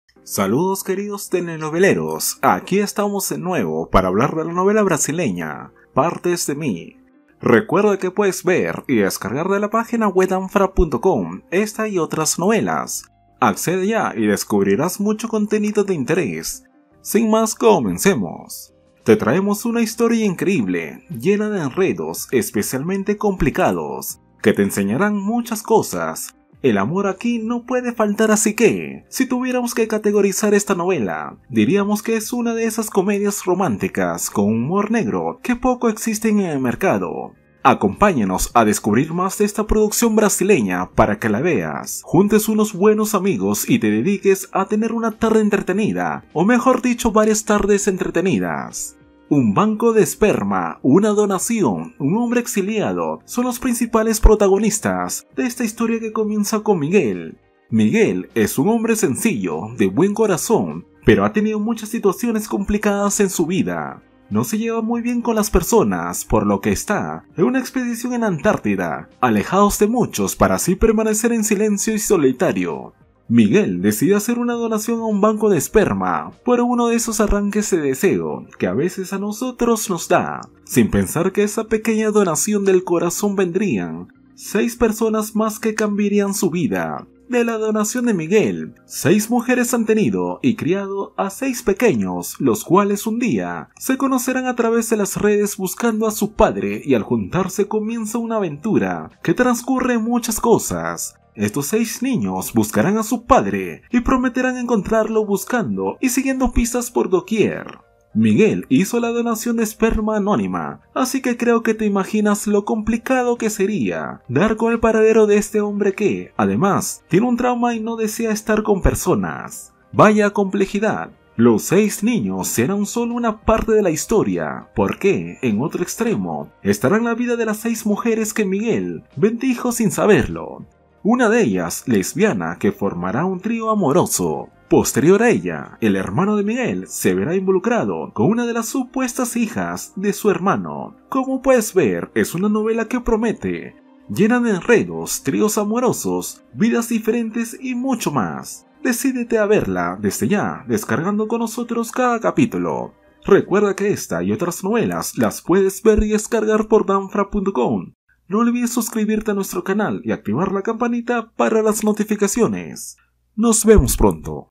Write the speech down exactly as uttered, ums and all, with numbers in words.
Saludos queridos telenoveleros, aquí estamos de nuevo para hablar de la novela brasileña, Partes de mí. Recuerda que puedes ver y descargar de la página web danfra punto com esta y otras novelas. Accede ya y descubrirás mucho contenido de interés. Sin más, comencemos. Te traemos una historia increíble, llena de enredos especialmente complicados, que te enseñarán muchas cosas. El amor aquí no puede faltar, así que, si tuviéramos que categorizar esta novela, diríamos que es una de esas comedias románticas con humor negro que poco existen en el mercado. Acompáñanos a descubrir más de esta producción brasileña para que la veas, juntes unos buenos amigos y te dediques a tener una tarde entretenida, o mejor dicho, varias tardes entretenidas. Un banco de esperma, una donación, un hombre exiliado son los principales protagonistas de esta historia que comienza con Miguel. Miguel es un hombre sencillo, de buen corazón, pero ha tenido muchas situaciones complicadas en su vida. No se lleva muy bien con las personas, por lo que está en una expedición en Antártida, alejados de muchos para así permanecer en silencio y solitario. Miguel decide hacer una donación a un banco de esperma por uno de esos arranques de deseo que a veces a nosotros nos da, sin pensar que esa pequeña donación del corazón vendrían seis personas más que cambiarían su vida. De la donación de Miguel, seis mujeres han tenido y criado a seis pequeños, los cuales un día se conocerán a través de las redes buscando a su padre, y al juntarse comienza una aventura que transcurre en muchas cosas. Estos seis niños buscarán a su padre y prometerán encontrarlo buscando y siguiendo pistas por doquier. Miguel hizo la donación de esperma anónima, así que creo que te imaginas lo complicado que sería dar con el paradero de este hombre que, además, tiene un trauma y no desea estar con personas. Vaya complejidad. Los seis niños serán solo una parte de la historia, porque, en otro extremo, estará la vida de las seis mujeres que Miguel bendijo sin saberlo. Una de ellas, lesbiana, que formará un trío amoroso. Posterior a ella, el hermano de Miguel se verá involucrado con una de las supuestas hijas de su hermano. Como puedes ver, es una novela que promete, llena de enredos, tríos amorosos, vidas diferentes y mucho más. Decídete a verla desde ya, descargando con nosotros cada capítulo. Recuerda que esta y otras novelas las puedes ver y descargar por danfra punto com. No olvides suscribirte a nuestro canal y activar la campanita para las notificaciones. Nos vemos pronto.